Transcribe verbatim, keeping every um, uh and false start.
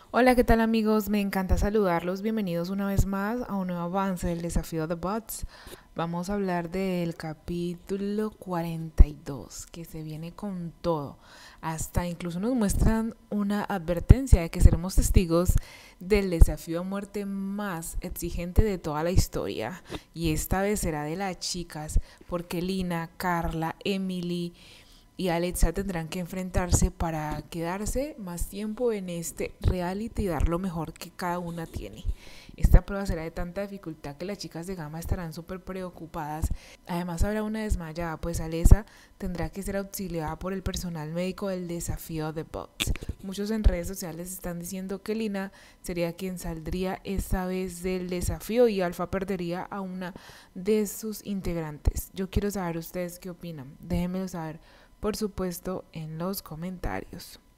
Hola, ¿qué tal amigos? Me encanta saludarlos. Bienvenidos una vez más a un nuevo avance del desafío de bots. Vamos a hablar del capítulo cuarenta y dos, que se viene con todo. Hasta incluso nos muestran una advertencia de que seremos testigos del desafío a muerte más exigente de toda la historia. Y esta vez será de las chicas, porque Lina, Carla, Emily y Alexa tendrán que enfrentarse para quedarse más tiempo en este reality y dar lo mejor que cada una tiene. Esta prueba será de tanta dificultad que las chicas de Gama estarán súper preocupadas. Además habrá una desmayada, pues Alexa tendrá que ser auxiliada por el personal médico del desafío de bots. Muchos en redes sociales están diciendo que Lina sería quien saldría esta vez del desafío y Alfa perdería a una de sus integrantes. Yo quiero saber ustedes qué opinan. Déjenmelo saber por supuesto en los comentarios.